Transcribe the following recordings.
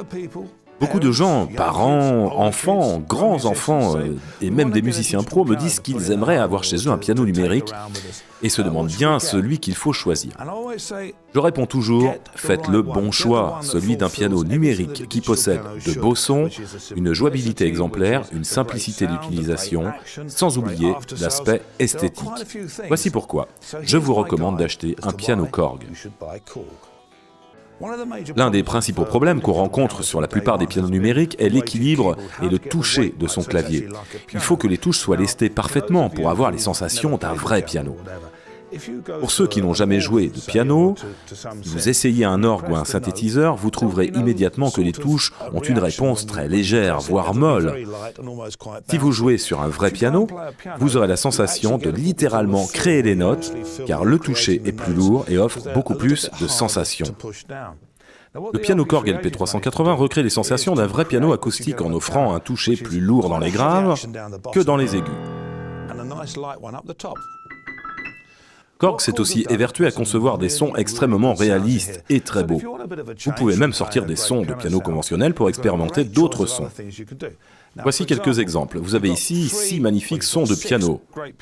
Beaucoup de gens, parents, enfants, grands-enfants et même des musiciens pros me disent qu'ils aimeraient avoir chez eux un piano numérique et se demandent bien celui qu'il faut choisir. Je réponds toujours, faites le bon choix, celui d'un piano numérique qui possède de beaux sons, une jouabilité exemplaire, une simplicité d'utilisation, sans oublier l'aspect esthétique. Voici pourquoi je vous recommande d'acheter un piano Korg. L'un des principaux problèmes qu'on rencontre sur la plupart des pianos numériques est l'équilibre et le toucher de son clavier. Il faut que les touches soient lestées parfaitement pour avoir les sensations d'un vrai piano. Pour ceux qui n'ont jamais joué de piano, si vous essayez un orgue ou un synthétiseur, vous trouverez immédiatement que les touches ont une réponse très légère, voire molle. Si vous jouez sur un vrai piano, vous aurez la sensation de littéralement créer les notes, car le toucher est plus lourd et offre beaucoup plus de sensations. Le piano Korg LP380 recrée les sensations d'un vrai piano acoustique en offrant un toucher plus lourd dans les graves que dans les aigus. Korg s'est aussi évertué à concevoir des sons extrêmement réalistes et très beaux. Vous pouvez même sortir des sons de piano conventionnels pour expérimenter d'autres sons. Voici quelques exemples. Vous avez ici 6 magnifiques sons de piano.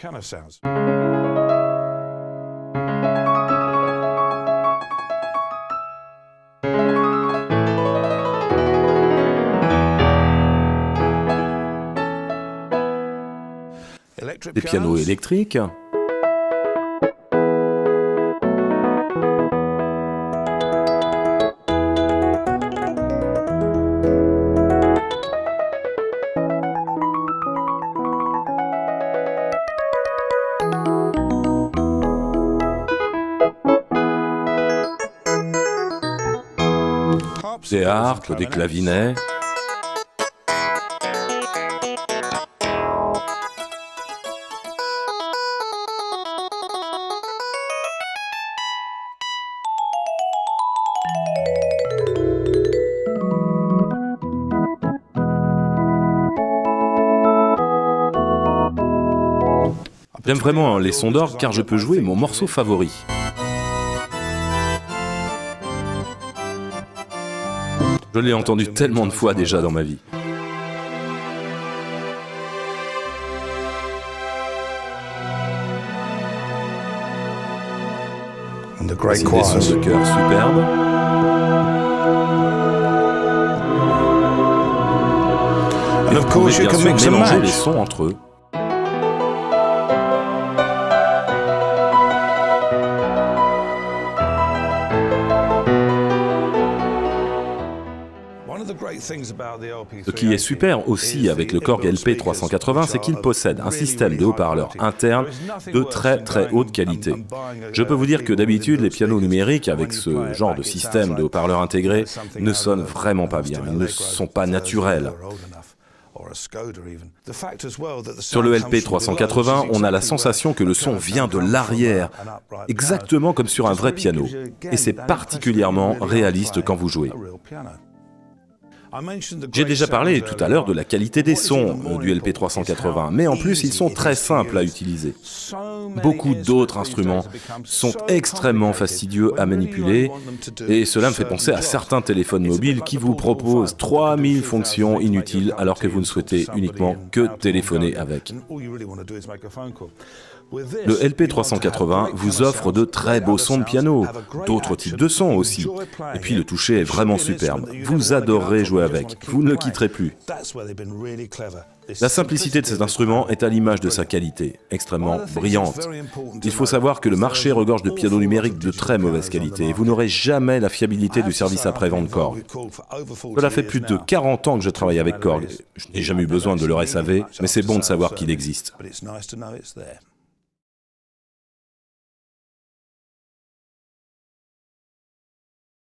Des pianos électriques. Des harpes, des clavinets. J'aime vraiment les sons d'orgue car je peux jouer mon morceau favori. Je l'ai entendu tellement de fois déjà dans ma vie. Voici des sons de chœur superbes. Vous pouvez bien sûr mélanger les sons entre eux. Ce qui est super aussi avec le Korg LP380, c'est qu'il possède un système de haut-parleurs internes de très haute qualité. Je peux vous dire que d'habitude, les pianos numériques avec ce genre de système de haut-parleurs intégrés ne sonnent vraiment pas bien, ils ne sont pas naturels. Sur le LP380, on a la sensation que le son vient de l'arrière, exactement comme sur un vrai piano, et c'est particulièrement réaliste quand vous jouez. J'ai déjà parlé tout à l'heure de la qualité des sons du LP380, mais en plus ils sont très simples à utiliser. Beaucoup d'autres instruments sont extrêmement fastidieux à manipuler et cela me fait penser à certains téléphones mobiles qui vous proposent 3000 fonctions inutiles alors que vous ne souhaitez uniquement que téléphoner avec. Le LP380 vous offre de très beaux sons de piano, d'autres types de sons aussi. Et puis le toucher est vraiment superbe. Vous adorerez jouer avec, vous ne le quitterez plus. La simplicité de cet instrument est à l'image de sa qualité, extrêmement brillante. Il faut savoir que le marché regorge de pianos numériques de très mauvaise qualité et vous n'aurez jamais la fiabilité du service après-vente Korg. Cela fait plus de 40 ans que je travaille avec Korg. Je n'ai jamais eu besoin de leur SAV, mais c'est bon de savoir qu'il existe.